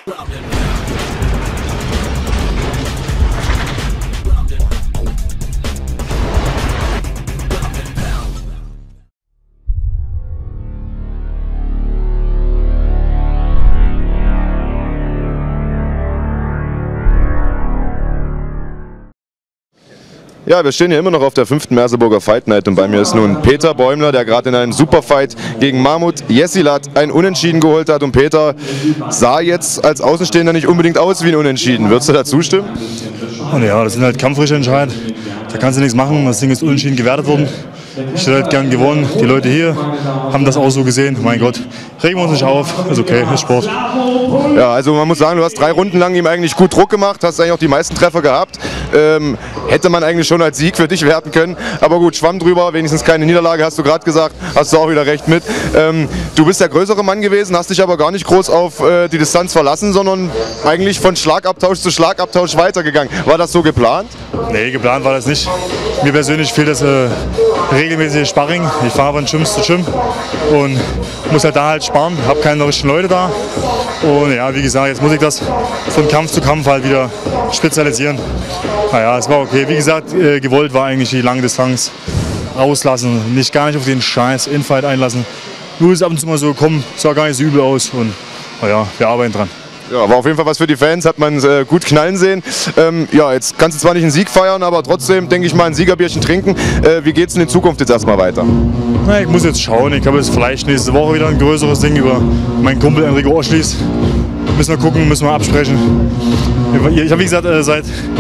Ja, wir stehen hier immer noch auf der 5. Merseburger Fight Night und bei mir ist nun Peter Bäumler, der gerade in einem Superfight gegen Mahmut Yesilat ein Unentschieden geholt hat. Und Peter sah jetzt als Außenstehender nicht unbedingt aus wie ein Unentschieden. Würdest du da zustimmen? Und ja, das sind halt kampfrische Entscheidungen. Da kannst du nichts machen. Das Ding ist unentschieden gewertet worden. Ich hätte halt gern gewonnen. Die Leute hier haben das auch so gesehen. Mein Gott, regen wir uns nicht auf. Ist okay, ist Sport. Ja, also man muss sagen, du hast 3 Runden lang ihm eigentlich gut Druck gemacht, hast eigentlich auch die meisten Treffer gehabt. Hätte man eigentlich schon als Sieg für dich werten können. Aber gut, schwamm drüber, wenigstens keine Niederlage, hast du gerade gesagt. Hast du auch wieder recht mit. Du bist der größere Mann gewesen, hast dich aber gar nicht groß auf die Distanz verlassen, sondern eigentlich von Schlagabtausch zu Schlagabtausch weitergegangen. War das so geplant? Nee, geplant war das nicht. Mir persönlich fehlt das regelmäßige Sparring. Ich fahre von Gym zu Gym und muss halt da halt sparen. Habe keine richtigen Leute da. Und ja, wie gesagt, jetzt muss ich das von Kampf zu Kampf halt wieder spezialisieren. Naja, es war okay. Wie gesagt, gewollt war eigentlich die lange Distanz rauslassen. Gar nicht auf den Scheiß Infight einlassen. Nur ist ab und zu mal so, komm, sah gar nicht so übel aus. Und naja, wir arbeiten dran. Ja, war auf jeden Fall was für die Fans, hat man gut knallen sehen. Ja, jetzt kannst du zwar nicht einen Sieg feiern, aber trotzdem, denke ich mal, ein Siegerbierchen trinken. Wie geht es denn in Zukunft jetzt erstmal weiter? Na, ich muss jetzt schauen. Ich habe jetzt vielleicht nächste Woche wieder ein größeres Ding über meinen Kumpel Enrico Oschlies. Müssen wir gucken, müssen wir absprechen. Ich habe, wie gesagt, seit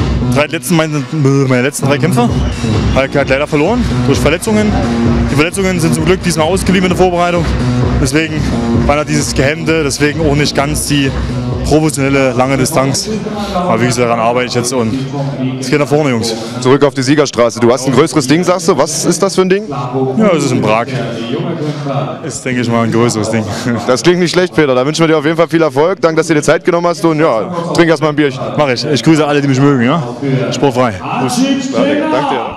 meine letzten 3 Kämpfe halt leider verloren durch Verletzungen. Die Verletzungen sind zum Glück diesmal ausgeblieben in der Vorbereitung. Deswegen war dieses Gehemmte, deswegen auch nicht ganz die professionelle lange Distanz. Aber wie gesagt, daran arbeite ich jetzt und es geht nach vorne, Jungs. Zurück auf die Siegerstraße. Du hast ein größeres Ding, sagst du. Was ist das für ein Ding? Ja, es ist in Prag. Ist, denke ich mal, ein größeres Ding. Das klingt nicht schlecht, Peter. Da wünschen wir dir auf jeden Fall viel Erfolg. Danke, dass du dir Zeit genommen hast und ja, trink erst mal ein Bierchen. Mach ich. Ich grüße alle, die mich mögen. Ja? Sportfrei. Danke dir.